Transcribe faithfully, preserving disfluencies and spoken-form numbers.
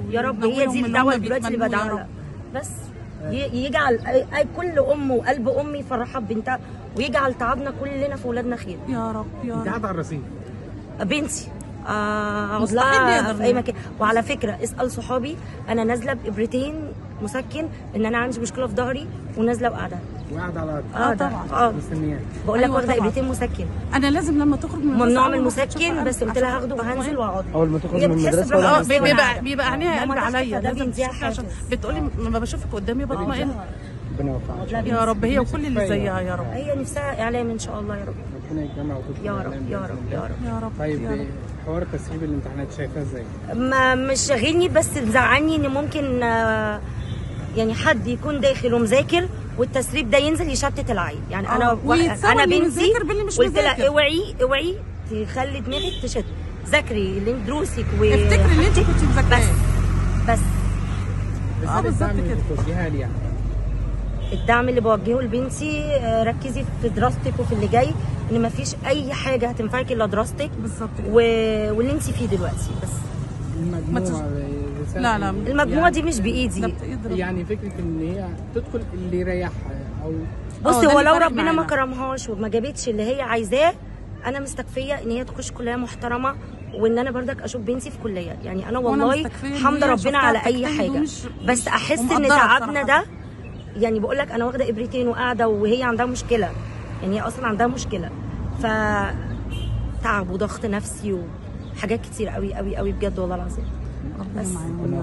يا رب هي دي الدعوه دلوقتي اللي بدعها لها. بس يجعل كل ام وقلب ام يفرحها ببنتها، ويجعل تعبنا كلنا في ولادنا خير يا رب يا رب. انت قاعده على الرصيف؟ بنتي اقعد لها في اي مكان. وعلى فكره اسال صحابي، انا نازله بابرتين مسكن ان انا عندي مشكله في ظهري ونازله وقاعده وقاعده على اه طبعا اه مستنياك. بقول لك واخده ابرتين مسكن. انا لازم لما تخرج من ممنوع من المسكن، بس قلت لها هاخده وهنزل واقعد. اول ما تخرج من المدرسه اه بيبقى بيبقى عينيها قلب عليا، لازم عشان بتقولي لما بشوفك قدامي بطمئن. ربنا يوفقك يا رب، هي وكل اللي زيها يا رب. هي نفسها اعلام ان شاء الله يا رب. ربنا يجمع وتطلع يا رب يا رب يا رب يا رب. طيب حوار تسريب الامتحانات شايفاه ازاي؟ ما مش شاغلني، بس مزعلني ان ممكن يعني حد يكون داخل ومذاكر والتسريب ده ينزل يشتت العين. يعني انا انا بنتي قلت لها اوعي اوعي تخلي دماغك تشت، ذاكري اللي دروسك و افتكري اللي انت كنت مذاكراه بس بس اه بالظبط كده. توجهها لي يعني الدعم اللي بوجهه لبنتي، ركزي في دراستك وفي اللي جاي، ان مفيش اي حاجه هتنفعك الا دراستك بالظبط و... واللي انت فيه دلوقتي. بس المجموعه لا لا المجموعه دي مش بايدي، يعني فكره ان هي تدخل اللي يريحها. او بصي هو لو ربنا ما كرمهاش وما جابتش اللي هي عايزاه، انا مستكفيه ان هي تخش كليه محترمه، وان انا بردك اشوف بنتي في كليه. يعني انا والله حمد ربنا على اي حاجه، بس احس ان تعبنا ده، يعني بقول لك انا واخده ابرتين وقاعده وهي عندها مشكله، يعني هي اصلا عندها مشكله، ف تعب وضغط نفسي وحاجات كتير قوي قوي قوي بجد والله العظيم. بس